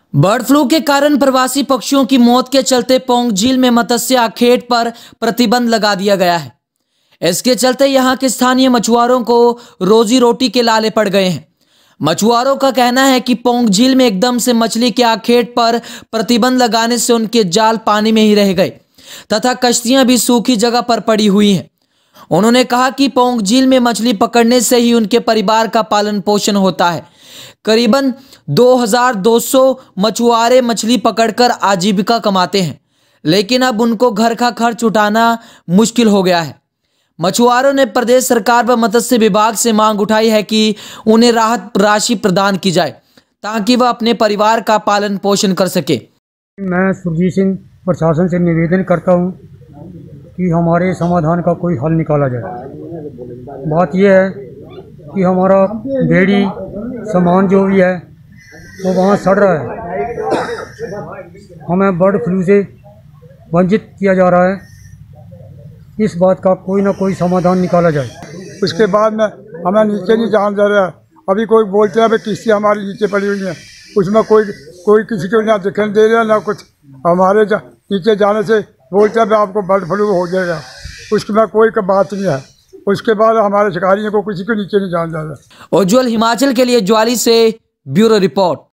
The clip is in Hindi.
बर्ड फ्लू के कारण प्रवासी पक्षियों की मौत के चलते पौंग झील में मत्स्य आखेट पर प्रतिबंध लगा दिया गया है। इसके चलते यहां के स्थानीय मछुआरों को रोजी रोटी के लाले पड़ गए हैं। मछुआरों का कहना है कि पौंग झील में एकदम से मछली के आखेट पर प्रतिबंध लगाने से उनके जाल पानी में ही रह गए तथा कश्तियां भी सूखी जगह पर पड़ी हुई हैं। उन्होंने कहा कि पौंग झील में मछली पकड़ने से ही उनके परिवार का पालन पोषण होता है। करीबन 2200 मछुआरे मछली पकड़कर आजीविका कमाते हैं, लेकिन अब उनको घर का खर्च उठाना मुश्किल हो गया है। मछुआरों ने प्रदेश सरकार व मत्स्य विभाग से मांग उठाई है कि उन्हें राहत राशि प्रदान की जाए ताकि वह अपने परिवार का पालन पोषण कर सके। मैं सुरजीत सिंह प्रशासन से निवेदन करता हूं कि हमारे समाधान का कोई हल निकाला जाए। बात यह है कि हमारा बेड़ी सामान जो भी है वो वहाँ सड़ रहा है, हमें बर्ड फ्लू से वंचित किया जा रहा है। इस बात का कोई ना कोई समाधान निकाला जाए। उसके बाद में हमें नीचे नहीं जान दे रहा है। अभी कोई बोलते हैं भाई किस्ती हमारी नीचे पड़ी हुई है, उसमें कोई किसी को ना दिखने दे रहा ना कुछ। हमारे नीचे जाने से बोलते हैं भाई आपको बर्ड फ्लू हो जाएगा, उसमें कोई बात नहीं है। उसके बाद हमारे शिकारियों को किसी को नीचे नहीं जान दे रहा। उज्ज्वल हिमाचल के लिए ज्वाली से ब्यूरो रिपोर्ट।